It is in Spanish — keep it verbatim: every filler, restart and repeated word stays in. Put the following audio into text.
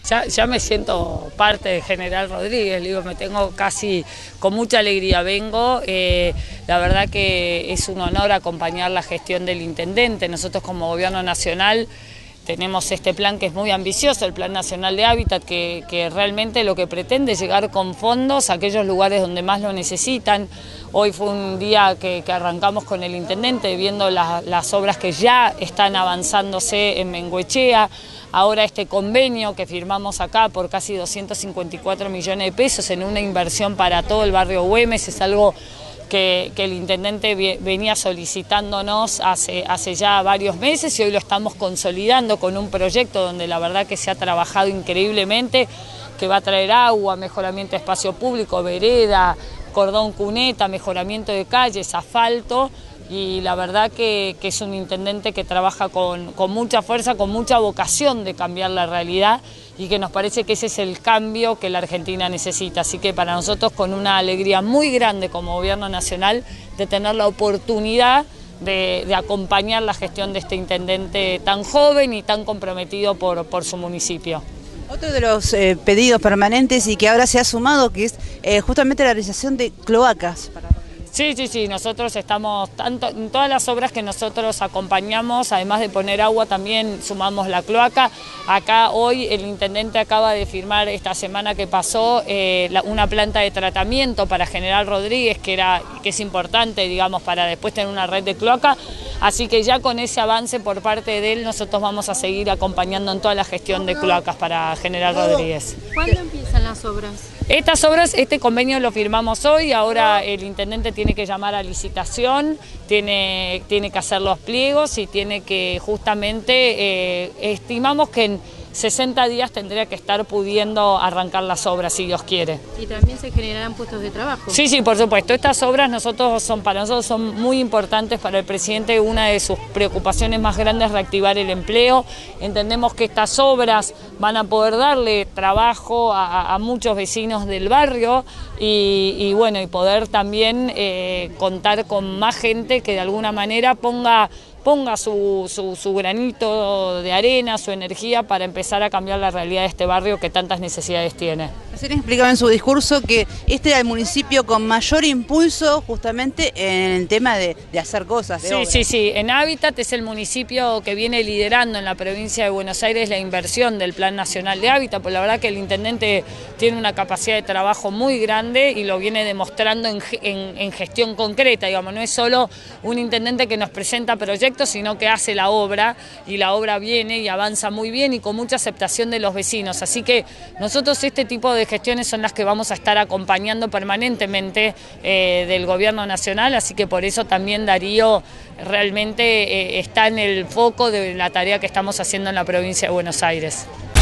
Ya, ya me siento parte de General Rodríguez, digo, me tengo casi con mucha alegría, vengo, eh, la verdad que es un honor acompañar la gestión del intendente. Nosotros como gobierno nacional tenemos este plan que es muy ambicioso, el Plan Nacional de Hábitat, que, que realmente lo que pretende es llegar con fondos a aquellos lugares donde más lo necesitan. Hoy fue un día que, que arrancamos con el intendente viendo la, las obras que ya están avanzándose en Bengoechea. Ahora este convenio que firmamos acá por casi doscientos cincuenta y cuatro millones de pesos en una inversión para todo el barrio Güemes es algo que, que el intendente venía solicitándonos hace, hace ya varios meses y hoy lo estamos consolidando con un proyecto donde la verdad que se ha trabajado increíblemente, que va a traer agua, mejoramiento de espacio público, vereda, cordón cuneta, mejoramiento de calles, asfalto. Y la verdad que, que es un intendente que trabaja con, con mucha fuerza, con mucha vocación de cambiar la realidad y que nos parece que ese es el cambio que la Argentina necesita. Así que para nosotros con una alegría muy grande como gobierno nacional de tener la oportunidad de, de acompañar la gestión de este intendente tan joven y tan comprometido por, por su municipio. Otro de los eh, pedidos permanentes y que ahora se ha sumado que es eh, justamente la realización de cloacas. Para... Sí, sí, sí, nosotros estamos, tanto en todas las obras que nosotros acompañamos, además de poner agua, también sumamos la cloaca. Acá hoy el intendente acaba de firmar esta semana que pasó eh, la, una planta de tratamiento para General Rodríguez, que, era, que es importante, digamos, para después tener una red de cloaca. Así que ya con ese avance por parte de él, nosotros vamos a seguir acompañando en toda la gestión de cloacas para General Rodríguez. ¿Cuándo empiezan las obras? Estas obras, este convenio lo firmamos hoy, ahora el intendente tiene que llamar a licitación, tiene, tiene que hacer los pliegos y tiene que justamente, eh, estimamos que en sesenta días tendría que estar pudiendo arrancar las obras, si Dios quiere. ¿Y también se generarán puestos de trabajo? Sí, sí, por supuesto. Estas obras nosotros son, para nosotros son muy importantes para el presidente. Una de sus preocupaciones más grandes es reactivar el empleo. Entendemos que estas obras van a poder darle trabajo a, a muchos vecinos del barrio y, y bueno, y poder también eh, contar con más gente que de alguna manera ponga ponga su, su, su granito de arena, su energía para empezar a cambiar la realidad de este barrio que tantas necesidades tiene. Recién explicaba en su discurso que este era el municipio con mayor impulso justamente en el tema de, de hacer cosas, de Sí, obras. sí, sí. En Hábitat es el municipio que viene liderando en la provincia de Buenos Aires la inversión del Plan Nacional de Hábitat, pues la verdad que el intendente tiene una capacidad de trabajo muy grande y lo viene demostrando en, en, en gestión concreta, digamos, no es solo un intendente que nos presenta proyectos, sino que hace la obra y la obra viene y avanza muy bien y con mucha aceptación de los vecinos. Así que nosotros este tipo de gestiones son las que vamos a estar acompañando permanentemente eh, del gobierno nacional, así que por eso también Darío realmente eh, está en el foco de la tarea que estamos haciendo en la provincia de Buenos Aires.